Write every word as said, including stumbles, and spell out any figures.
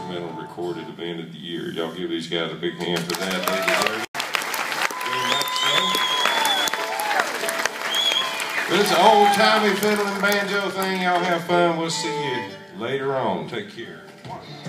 instrumental recorded event of the year. Y'all give these guys a big hand for that. They deserve it. Very much so. This old-timey fiddle and banjo thing, y'all have fun. We'll see you later on. Take care.